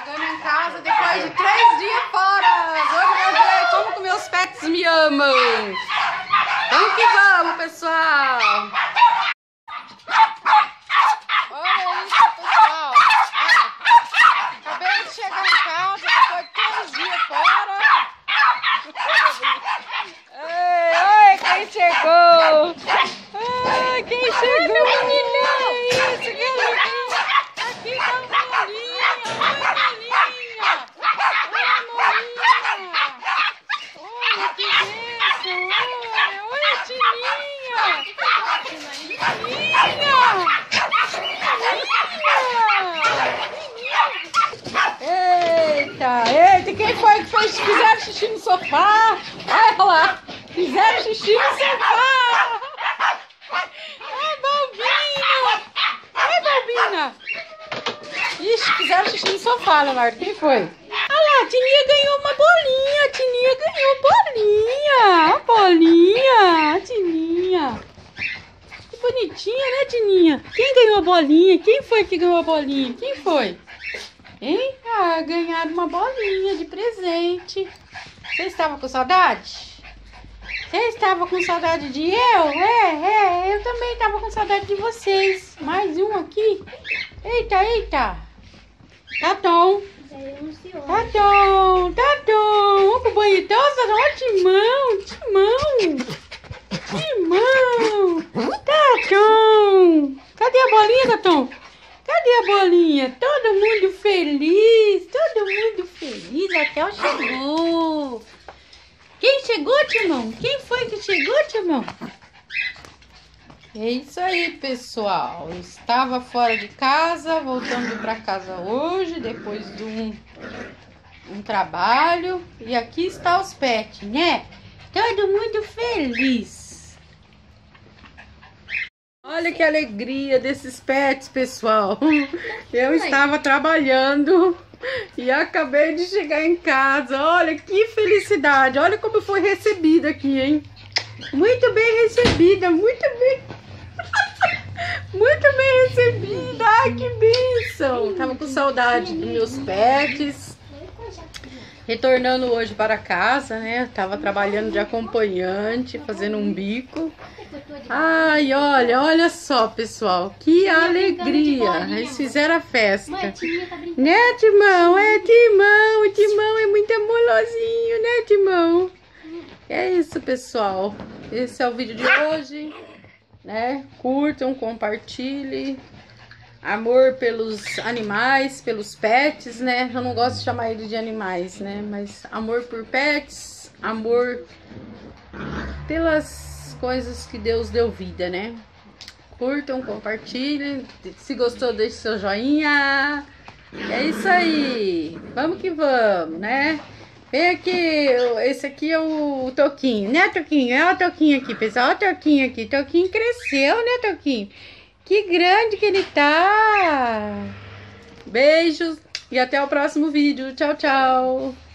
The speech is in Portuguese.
Chegando em casa depois de 3 dias fora. Vamos ver como que meus pets me amam. Vamos que vamos, pessoal. Olha isso, pessoal. Acabei de chegar em casa depois de 3 dias fora. Oi, quem chegou? Ai, quem chegou? Isso, que legal. Aqui tá a Molinha. Olha que bênção. Olha, Tininha. Eita, quem foi que fizeram xixi no sofá? Olha lá, fizeram xixi no sofá. Ai, Balbina. Ai, Balbina. Ixi, fizeram xixi no sofá, Leonardo. Quem foi? Olha lá, a Tininha ganhou uma bolinha. A Tininha ganhou bolinha. A bolinha. A Tininha. Que bonitinha, né, Tininha? Quem ganhou a bolinha? Quem foi que ganhou a bolinha? Quem foi? Hein? Ah, ganharam uma bolinha de presente. Você estava com saudade? Você estava com saudade de eu? Eu também estava com saudade de vocês. Mais um aqui. Eita. Tatom. Tatom. Que bonitosa. Olha, Timão. Tatom. Cadê a bolinha, Tatom? Cadê a bolinha? Todo mundo feliz. Até o chegou. Quem chegou, Timão? Quem foi que chegou, Timão? É isso aí, pessoal. Eu estava fora de casa, voltando para casa hoje, depois de um trabalho. E aqui está os pets, né? Todo mundo feliz. Olha que alegria desses pets, pessoal. Eu estava trabalhando e acabei de chegar em casa. Olha que felicidade. Olha como foi recebida aqui, hein? Muito bem recebida, muito bem recebida. Ai, que bênção. Tava com saudade dos meus pets. Retornando hoje para casa, né? Tava trabalhando de acompanhante, fazendo um bico. Ai, olha só, pessoal, que alegria. Eles fizeram a festa. Né, Timão? Timão é muito amorosinho, né, Timão? É isso, pessoal. Esse é o vídeo de hoje, né? Curtam, compartilhem. Amor pelos animais, pelos pets, né? Eu não gosto de chamar eles de animais, né? Mas amor por pets, amor pelas coisas que Deus deu vida, né? Curtam, compartilhem. Se gostou, deixe seu joinha. É isso aí. Vamos que vamos, né? Vem aqui, esse aqui é o Toquinho, né, Toquinho? Olha o Toquinho aqui, pessoal. Olha o Toquinho aqui. Toquinho cresceu, né, Toquinho? Que grande que ele tá! Beijos e até o próximo vídeo. Tchau, tchau!